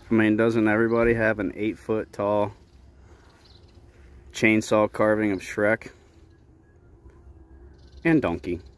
I mean, doesn't everybody have an 8-foot tall chainsaw carving of Shrek and Donkey?